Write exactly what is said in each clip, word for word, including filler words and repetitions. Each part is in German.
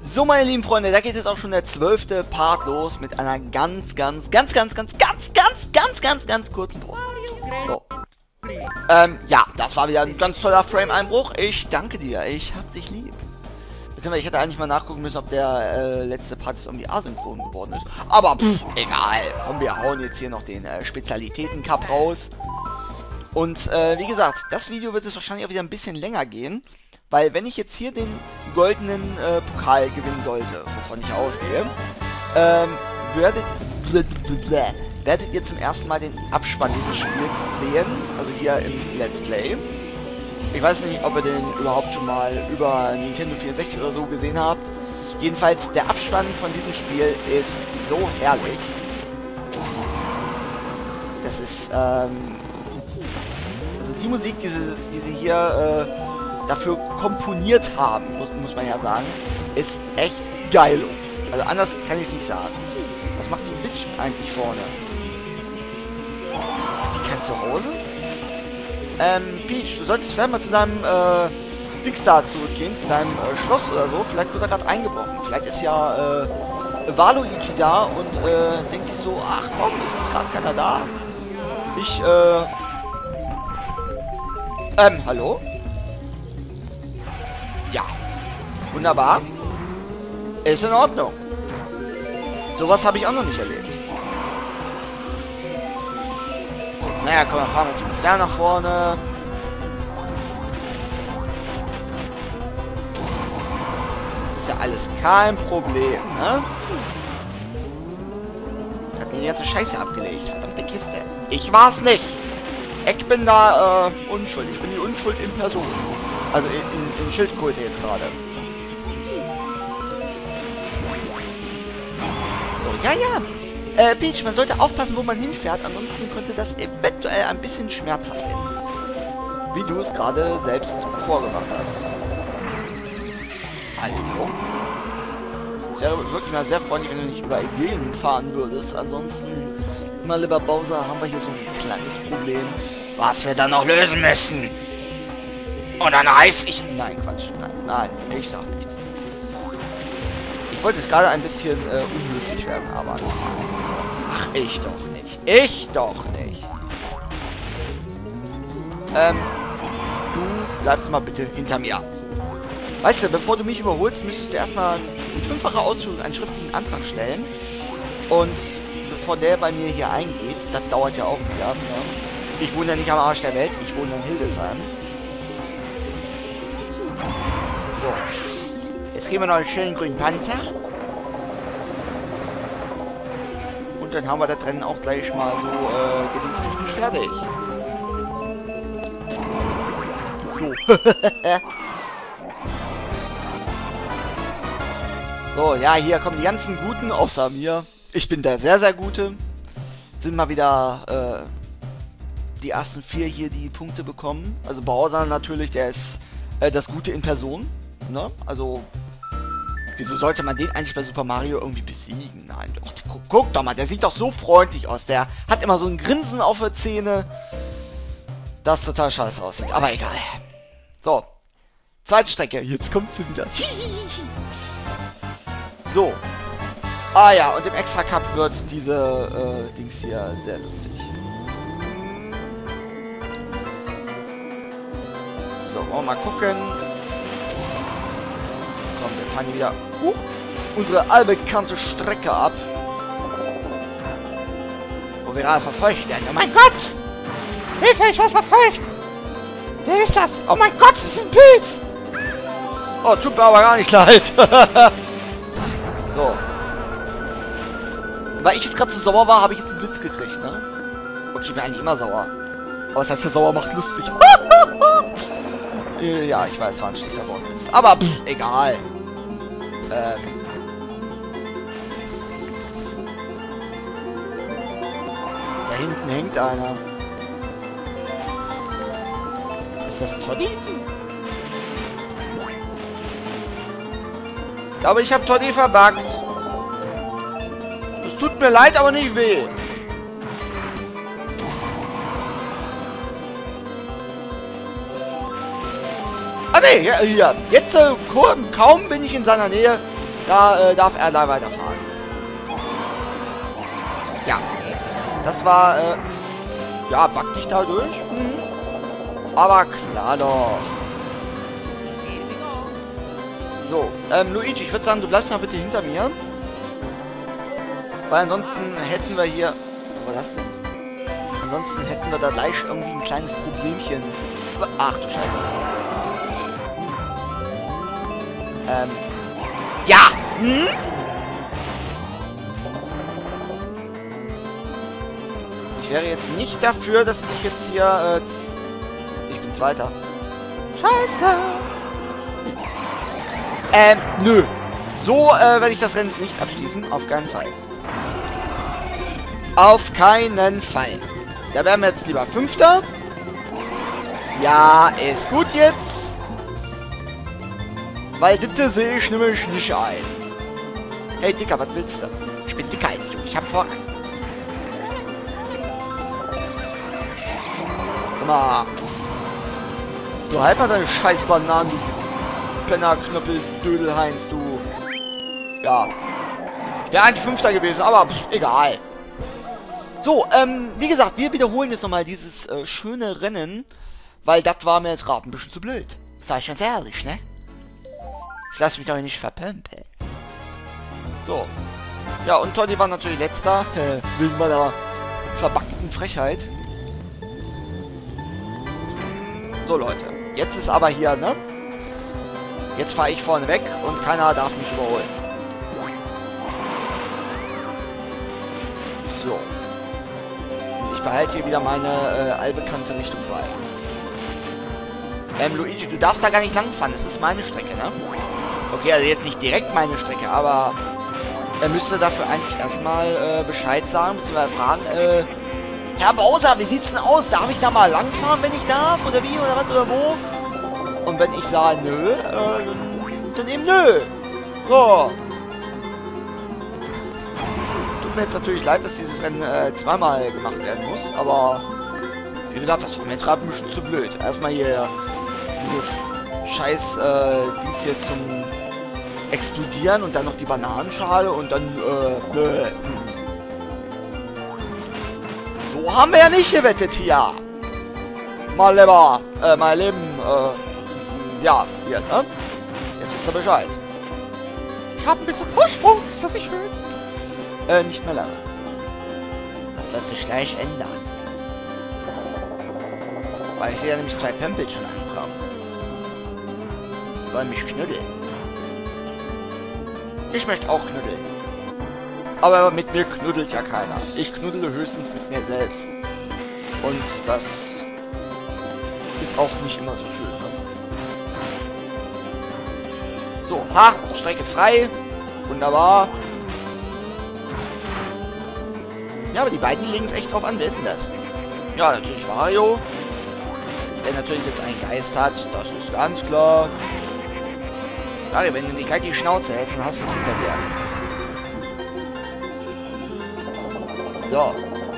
So, meine lieben Freunde, da geht jetzt auch schon der zwölfte Part los mit einer ganz, ganz, ganz, ganz, ganz, ganz, ganz, ganz, ganz, ganz kurzen Pause. So. Ähm, ja, das war wieder ein ganz toller Frame-Einbruch. Ich danke dir, ich hab dich lieb. Beziehungsweise ich hätte eigentlich mal nachgucken müssen, ob der äh, letzte Part jetzt irgendwie asynchron geworden ist. Aber pff, egal. Komm, wir hauen jetzt hier noch den äh, Spezialitäten-Cup raus. Und äh, wie gesagt, das Video wird es wahrscheinlich auch wieder ein bisschen länger gehen. Weil wenn ich jetzt hier den goldenen äh, Pokal gewinnen sollte, wovon ich ausgehe, ähm, werdet, werdet ihr zum ersten Mal den Abspann dieses Spiels sehen. Also hier im Let's Play. Ich weiß nicht, ob ihr den überhaupt schon mal über Nintendo vierundsechzig oder so gesehen habt. Jedenfalls, der Abspann von diesem Spiel ist so herrlich. Das ist, ähm... also die Musik, die sie, die sie hier, äh, dafür komponiert haben, muss, muss man ja sagen, ist echt geil. Also anders kann ich es nicht sagen. Was macht die Bitch eigentlich vorne? Hat die kein Zuhause? Ähm, Peach, du solltest vielleicht mal zu deinem, äh, Dings da zurückgehen, zu deinem äh, Schloss oder so. Vielleicht wird er gerade eingebrochen. Vielleicht ist ja, äh, Waluigi da und, äh, denkt sich so, ach komm, ist gerade keiner da. Ich, äh... Ähm, hallo? Ja. Wunderbar. Ist in Ordnung. Sowas habe ich auch noch nicht erlebt. Naja, komm, dann fahren wir zum Stern nach vorne. Ist ja alles kein Problem, ne? Hat mir die ganze Scheiße abgelegt. Verdammte Kiste. Ich war's nicht. Ich bin da, äh, unschuldig. Ich bin die Unschuld in Person. Also in, in, in Schildkröte jetzt gerade. So, ja, ja. Äh, Peach, man sollte aufpassen, wo man hinfährt. Ansonsten könnte das eventuell ein bisschen schmerzhaft enden. Wie du es gerade selbst vorgemacht hast. Hallo? Es wäre wirklich mal sehr freundlich, wenn du nicht über Ideen fahren würdest. Ansonsten, mal lieber Bowser, haben wir hier so ein kleines Problem, was wir dann noch lösen müssen. Und dann reiß ich... Nein, Quatsch. Nein, nein, ich sag nichts. Ich wollte es gerade ein bisschen äh, unhöflich werden, aber... Ach, ich doch nicht. Ich doch nicht. Ähm, du bleibst mal bitte hinter mir. Weißt du, bevor du mich überholst, müsstest du erstmal in fünffacher Ausführung einen schriftlichen Antrag stellen. Und bevor der bei mir hier eingeht, das dauert ja auch wieder. Ne? Ich wohne ja nicht am Arsch der Welt, ich wohne in Hildesheim. So. Jetzt kriegen wir noch einen schönen grünen Panzer. Und dann haben wir das Rennen auch gleich mal so äh, gedingstechnisch fertig. So. So, ja, hier kommen die ganzen Guten, außer mir. Ich bin der sehr, sehr Gute. Sind mal wieder äh, die ersten vier hier, die Punkte bekommen. Also Bowser natürlich, der ist äh, das Gute in Person. Ne? Also, wieso sollte man den eigentlich bei Super Mario irgendwie besiegen? Nein, doch, guck, guck doch mal, der sieht doch so freundlich aus. Der hat immer so ein Grinsen auf der Zähne. Das total scheiße aussieht, aber egal. So, zweite Strecke, jetzt kommt sie wieder. So. Ah ja, und im Extra Cup wird diese äh, Dings hier sehr lustig. So, wollen wir mal gucken. Komm, wir fahren wieder uh, unsere allbekannte Strecke ab. Wo wir gerade verfolgt werden. Oh mein Gott! Hilfe, ich werde verfolgt! Wer ist das? Oh mein Gott, das ist ein Pilz! Oh, tut mir aber gar nicht leid. So. Weil ich jetzt gerade zu sauer war, habe ich jetzt einen Blitz gekriegt, ne? Okay, ich bin eigentlich immer sauer. Aber das heißt, der sauer macht lustig. Ja, ich weiß, war ein schlechter Wortwitz. Aber pff, egal. Ähm. Da hinten hängt einer. Ist das Toddy? Ich glaube, ich habe Toddy verbuggt. Es tut mir leid, aber nicht weh. Ah ne, ja, ja. Jetzt äh, kaum bin ich in seiner Nähe, Da äh, darf er da weiterfahren. Ja. Das war, äh, ja, back dich da durch. Mhm. Aber klar doch. So, ähm, Luigi, ich würde sagen, du bleibst mal bitte hinter mir. Weil ansonsten hätten wir hier... Was war das denn? Ansonsten hätten wir da gleich irgendwie ein kleines Problemchen. Ach du Scheiße. Ähm. Ja! Hm? Ich wäre jetzt nicht dafür, dass ich jetzt hier... Äh, ich bin Zweiter. Scheiße! Ähm, nö. So äh, werde ich das Rennen nicht abschließen. Auf keinen Fall. Auf keinen Fall. Da wären wir jetzt lieber Fünfter. Ja, ist gut jetzt. Weil das sehe ich nämlich nicht ein. Hey Dicker, was willst du? Ich bin dicker als du. Ich hab Bock. Guck mal. Du halt mal deine scheiß Bananen, du Penner, Knöppel, Dödel, Heinz, du. Ja. Ich wäre eigentlich Fünfter gewesen, aber pff, egal. So, ähm, wie gesagt, wir wiederholen jetzt nochmal dieses äh, schöne Rennen, weil das war mir jetzt gerade ein bisschen zu blöd. Sag ich ganz ehrlich, ne? Ich lasse mich doch nicht verpömpeln. So. Ja, und Toddy war natürlich letzter, äh, wegen meiner verbackten Frechheit. So, Leute. Jetzt ist aber hier, ne? Jetzt fahre ich vorne weg und keiner darf mich überholen. So. Ich behalte hier wieder meine äh, allbekannte Richtung bei. Ähm, Luigi, du darfst da gar nicht langfahren. Das ist meine Strecke, ne? Okay, also jetzt nicht direkt meine Strecke, aber er müsste dafür eigentlich erstmal äh, Bescheid sagen, beziehungsweise fragen, äh, Herr Bowser, wie sieht's denn aus? Darf ich da mal langfahren, wenn ich darf? Oder wie? Oder was? Oder wo? Und wenn ich sage, nö, äh, dann, dann eben nö. So. Tut mir jetzt natürlich leid, dass dieses Rennen äh, zweimal gemacht werden muss, aber wie gesagt, das war mir jetzt gerade ein bisschen zu blöd. Erstmal hier dieses scheiß äh, Dings hier zum Explodieren und dann noch die Bananenschale und dann äh, nö. So haben wir ja nicht gewettet hier. Mal lieber, äh, mal Leben, äh, ja, hier, ne? Jetzt wisst ihr Bescheid. Ich habe ein bisschen Vorsprung, ist das nicht schön? Äh, nicht mehr lange. Das wird sich gleich ändern. Weil ich sehe ja nämlich zwei Pempel schon ankommen. Die wollen mich knuddeln. Ich möchte auch knuddeln. Aber mit mir knuddelt ja keiner. Ich knuddele höchstens mit mir selbst. Und das ist auch nicht immer so schön. Ne? So, ha, Strecke frei. Wunderbar. Ja, aber die beiden legen es echt drauf an. Wer ist denn das? Ja, natürlich Mario. Der natürlich jetzt einen Geist hat. Das ist ganz klar. Mario, wenn du nicht gleich die Schnauze hältst, dann hast du es hinter dir. So.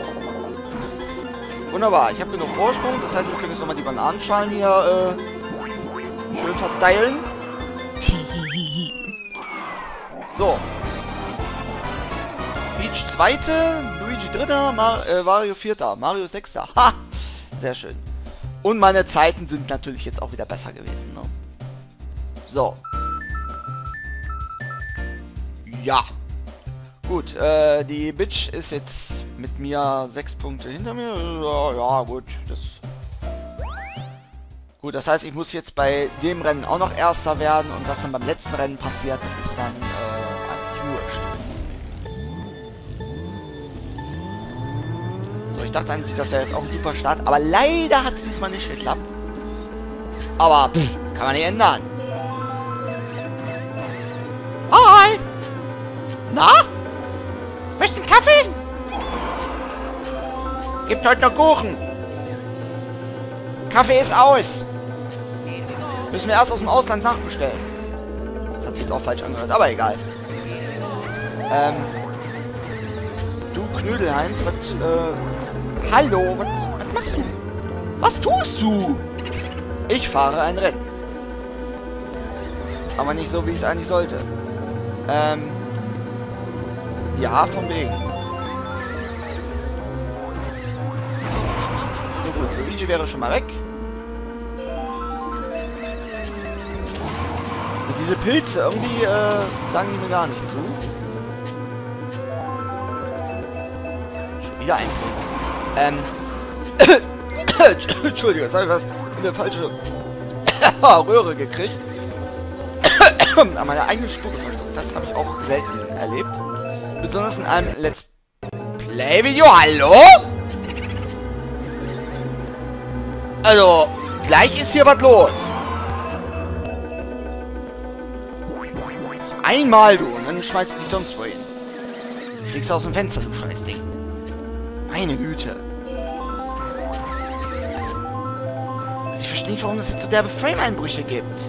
Wunderbar, ich habe genug Vorsprung. Das heißt, wir können jetzt nochmal die Bananenschalen hier äh, schön verteilen. So. Peach zweite, Luigi dritter, Mar äh, Mario vierter, Mario sechster. Ha! Sehr schön. Und meine Zeiten sind natürlich jetzt auch wieder besser gewesen. Ne? So. Ja. Gut, äh, die Bitch ist jetzt mit mir sechs Punkte hinter mir. Ja, ja, gut. Das gut, das heißt, ich muss jetzt bei dem Rennen auch noch Erster werden. Und was dann beim letzten Rennen passiert, das ist dann äh, eigentlich wurscht. So, ich dachte eigentlich, das wäre jetzt auch ein super Start. Aber leider hat es diesmal nicht geklappt. Aber pff, kann man nicht ändern. Hi! Na? Möchtest du einen Kaffee? Gibt heute noch Kuchen. Kaffee ist aus. Müssen wir erst aus dem Ausland nachbestellen. Das hat sich jetzt auch falsch angehört, aber egal. Ähm. Du Knödelheinz, was, äh... Hallo, was, was machst du? Was tust du? Ich fahre ein Rennen. Aber nicht so, wie ich es eigentlich sollte. Ähm... Ja, von wegen. So gut, Luigi wäre schon mal weg. Und diese Pilze, irgendwie äh, sagen die mir gar nicht zu. Schon wieder ein Pilz. Ähm... Entschuldigung, jetzt habe ich was in der falsche Röhre gekriegt. An meiner eigenen Spucke verschluckt. Das habe ich auch selten erlebt. Besonders in einem Let's Play-Video. Hallo? Also, gleich ist hier was los. Einmal, du, und dann schmeißt du dich sonst wohin. Fliegst aus dem Fenster, du Scheißding. Meine Güte. Ich verstehe nicht, warum es jetzt so derbe Frame-Einbrüche gibt.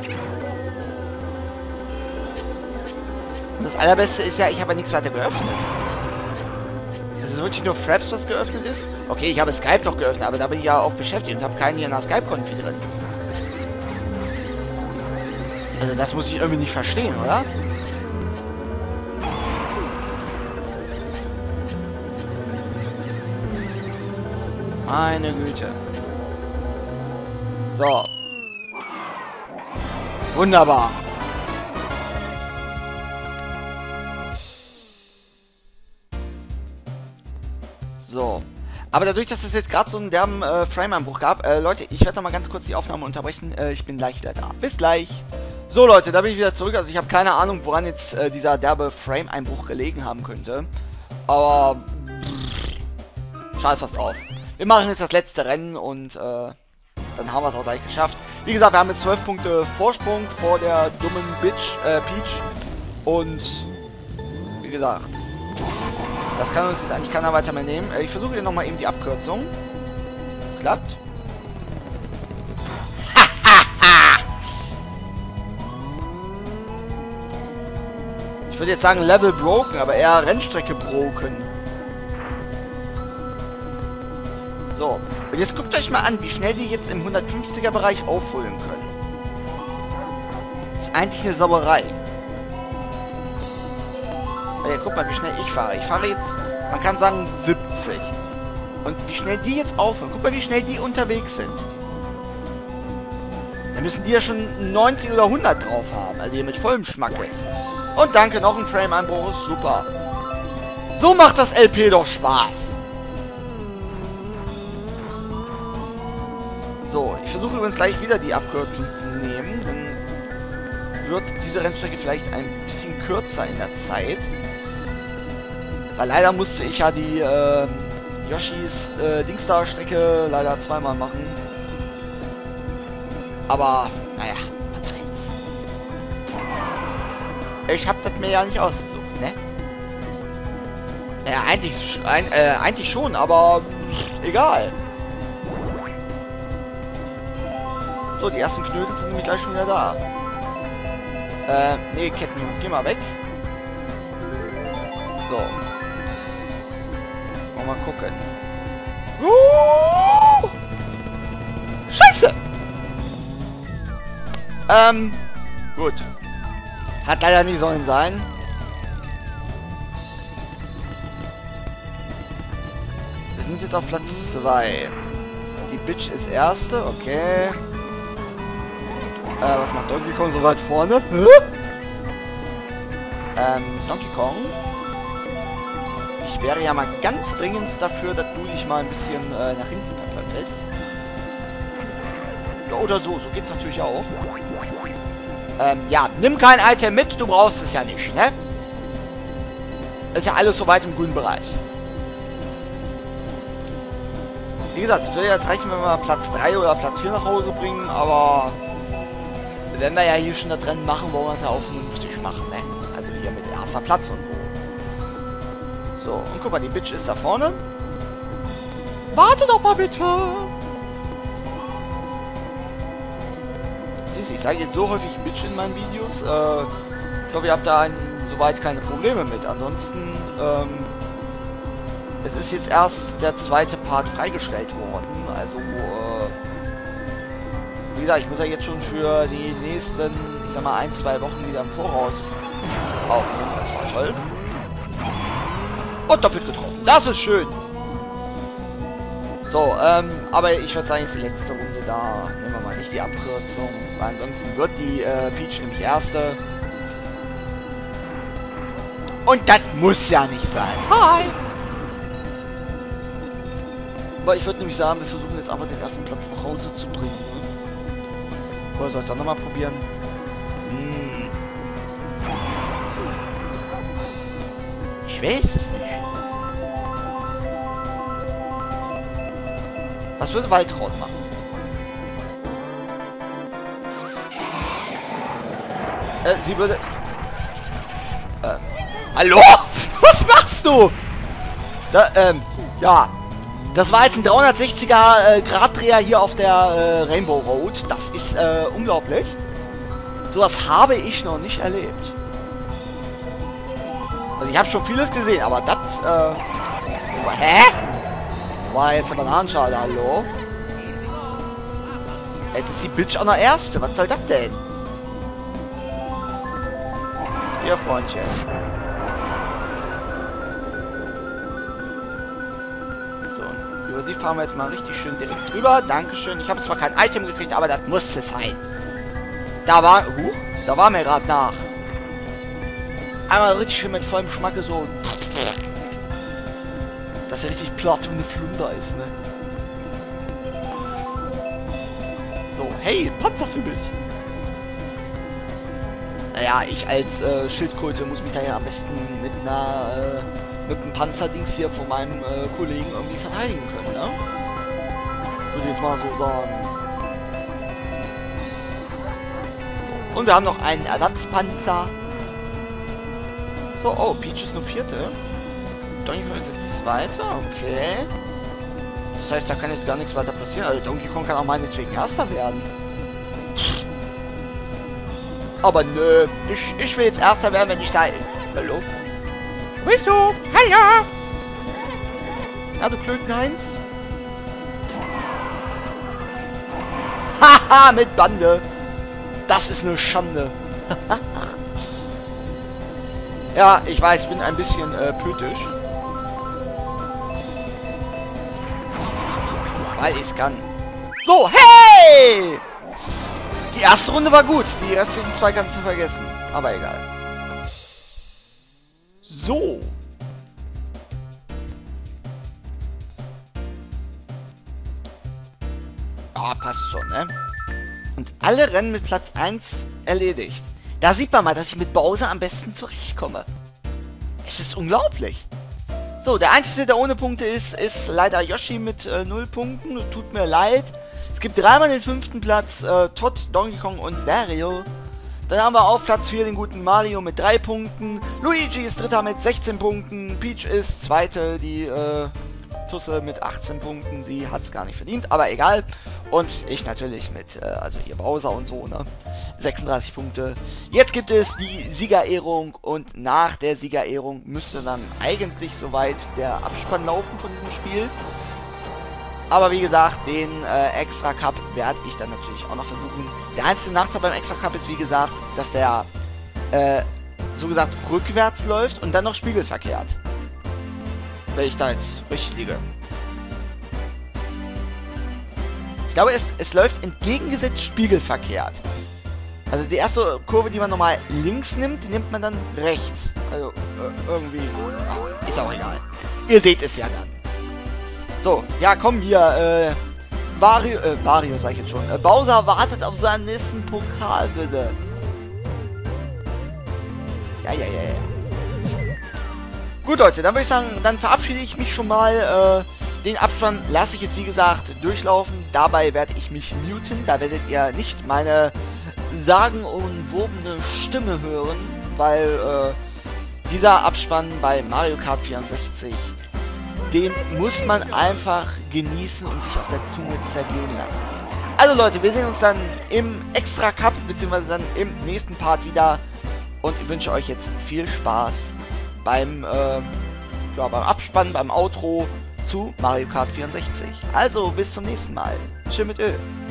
Und das Allerbeste ist ja, ich habe ja nichts weiter geöffnet. Das ist wirklich nur Fraps, was geöffnet ist. Okay, ich habe Skype noch geöffnet, aber da bin ich ja auch beschäftigt und habe keinen hier in der Skype-Konfi drin. Also das muss ich irgendwie nicht verstehen, oder? Meine Güte. So. Wunderbar. So. Aber dadurch, dass es jetzt gerade so einen derben äh, Frame-Einbruch gab, äh, Leute, ich werde noch mal ganz kurz die Aufnahme unterbrechen. Äh, ich bin gleich wieder da. Bis gleich. So, Leute, da bin ich wieder zurück. Also ich habe keine Ahnung, woran jetzt äh, dieser derbe Frame-Einbruch gelegen haben könnte. Aber... Pff, scheiß was drauf. Wir machen jetzt das letzte Rennen und... Äh, dann haben wir es auch gleich geschafft. Wie gesagt, wir haben jetzt zwölf Punkte Vorsprung vor der dummen Bitch, äh, Peach. Und... Wie gesagt... Das kann uns jetzt eigentlich keiner weiter mehr nehmen. Ich versuche hier nochmal eben die Abkürzung. Klappt. Ich würde jetzt sagen Level broken, aber eher Rennstrecke broken. So. Und jetzt guckt euch mal an, wie schnell die jetzt im hundertfünfziger Bereich aufholen können. Das ist eigentlich eine Sauerei. Ja, guck mal, wie schnell ich fahre. Ich fahre jetzt, man kann sagen, siebzig. Und wie schnell die jetzt aufhören. Guck mal, wie schnell die unterwegs sind. Dann müssen die ja schon neunzig oder hundert drauf haben. Also hier mit vollem Schmackes. Und danke, noch ein Frame-Einbruch ist super. So macht das L P doch Spaß. So, ich versuche übrigens gleich wieder die Abkürzung zu nehmen. Dann wird diese Rennstrecke vielleicht ein bisschen kürzer in der Zeit. Weil leider musste ich ja die äh, Yoshis äh, Dingstar-Strecke leider zweimal machen. Aber, naja, was soll's. Ich hab das mir ja nicht ausgesucht, ne? Ja, eigentlich, ein, äh, eigentlich schon, aber egal. So, die ersten Knödel sind nämlich gleich schon wieder da. Äh, nee, Ketten, geh mal weg. So. Mal gucken. Uh! Scheiße! Ähm, gut. Hat leider nicht sollen sein. Wir sind jetzt auf Platz zwei. Die Bitch ist erste, okay. Äh, was macht Donkey Kong so weit vorne? Hä? Ähm, Donkey Kong. Ich wäre ja mal ganz dringend dafür, dass du dich mal ein bisschen äh, nach hinten verplantelst. Ja, oder so, so geht's natürlich auch. Ähm, ja, nimm kein Item mit, du brauchst es ja nicht, ne? Ist ja alles soweit im grünen Bereich. Wie gesagt, es würde jetzt reichen, wenn wir Platz drei oder Platz vier nach Hause bringen, aber wenn wir ja hier schon das Rennen machen, wollen wir es ja auch vernünftig machen, ne? Also hier mit erster Platz und so. So, und guck mal, die Bitch ist da vorne. Warte doch mal bitte! Siehst du, ich sage jetzt so häufig Bitch in meinen Videos. Äh, ich glaube, ihr habt da ein, soweit keine Probleme mit. Ansonsten, ähm, es ist jetzt erst der zweite Part freigestellt worden. Also, äh, wie gesagt, ich muss ja jetzt schon für die nächsten, ich sag mal, ein, zwei Wochen wieder im Voraus aufnehmen. Das war toll. Und doppelt getroffen. Das ist schön. So, ähm, aber ich würde sagen, jetzt die letzte Runde, da nehmen wir mal nicht die Abkürzung, weil ansonsten wird die äh, Peach nämlich erste. Und das muss ja nicht sein. Hi! Aber ich würde nämlich sagen, wir versuchen jetzt aber den ersten Platz nach Hause zu bringen. Ne? Oder soll ich es auch nochmal probieren? Hm. Ich weiß es nicht. Was würde Waltraud machen? Äh, sie würde... Äh, hallo? Was machst du? Da, ähm, ja. Das war jetzt ein dreihundertsechziger äh, Graddreher hier auf der äh, Rainbow Road. Das ist äh, unglaublich. Sowas habe ich noch nicht erlebt. Also ich habe schon vieles gesehen, aber das, äh... Hä? War jetzt eine Bananenschale, hallo? Jetzt ist die Bitch auch noch erste. Was soll das denn? Ihr Freundchen. So, über die fahren wir jetzt mal richtig schön direkt drüber. Dankeschön. Ich habe zwar kein Item gekriegt, aber das muss es sein. Da war... Huch, da war mir gerade nach. Einmal richtig schön mit vollem Schmacke so... Dass er richtig platt und eine Flunder ist, ne? So, hey, Panzer für mich. Naja, ich als äh, Schildkröte muss mich da ja am besten mit einer, äh, mit einem Panzerdings hier von meinem äh, Kollegen irgendwie verteidigen können, ne? Würde ich jetzt mal so sagen. So, und wir haben noch einen Ersatzpanzer. So, oh, Peach ist nur vierte. Donkey Kong ist jetzt zweiter, okay. Das heißt, da kann jetzt gar nichts weiter passieren. Also Donkey Kong kann auch meinetwegen erster werden. Aber nö, ich, ich will jetzt erster werden, wenn ich da... Hallo? Wo bist du? Hallo! Na, du Klötenheinz? Haha, mit Bande! Das ist eine Schande. Ja, ich weiß, ich bin ein bisschen äh, pötisch. Weil ich es kann. So, hey! Die erste Runde war gut. Die restlichen zwei kannst du vergessen. Aber egal. So. Ah, passt schon, ne? Und alle Rennen mit Platz eins erledigt. Da sieht man mal, dass ich mit Bowser am besten zurechtkomme. Es ist unglaublich. So, der Einzige, der ohne Punkte ist, ist leider Yoshi mit äh, null Punkten. Tut mir leid. Es gibt dreimal den fünften Platz, äh, Todd, Donkey Kong und Wario. Dann haben wir auf Platz vier den guten Mario mit drei Punkten. Luigi ist dritter mit sechzehn Punkten. Peach ist zweite, die äh, Tusse mit achtzehn Punkten. Sie hat es gar nicht verdient, aber egal. Und ich natürlich mit, äh, also hier Bowser und so, ne? sechsunddreißig Punkte. Jetzt gibt es die Siegerehrung und nach der Siegerehrung müsste dann eigentlich soweit der Abspann laufen von diesem Spiel. Aber wie gesagt, den äh, Extra Cup werde ich dann natürlich auch noch versuchen. Der einzige Nachteil beim Extra Cup ist, wie gesagt, dass der äh, so gesagt rückwärts läuft und dann noch spiegelverkehrt. Wenn ich da jetzt richtig liege. Ich glaube, es, es läuft entgegengesetzt spiegelverkehrt. Also die erste Kurve, die man normal links nimmt, die nimmt man dann rechts. Also äh, irgendwie... Ist auch egal. Ihr seht es ja dann. So, ja komm hier, äh... Wario, äh, Wario sag ich jetzt schon. Äh, Bowser wartet auf seinen nächsten Pokal, bitte. Ja, ja, ja, ja. Gut, Leute, dann würde ich sagen, dann verabschiede ich mich schon mal. Äh, den Abspann lasse ich jetzt, wie gesagt, durchlaufen. Dabei werde ich mich muten. Da werdet ihr nicht meine sagenumwobene Stimme hören, weil äh, dieser Abspann bei Mario Kart vierundsechzig, den muss man einfach genießen und sich auf der Zunge zergehen lassen. Also Leute, wir sehen uns dann im Extra Cup, beziehungsweise dann im nächsten Part wieder. Und ich wünsche euch jetzt viel Spaß beim, äh, ja, beim Abspann, beim Outro zu Mario Kart vierundsechzig. Also, bis zum nächsten Mal. Tschüss mit Ö.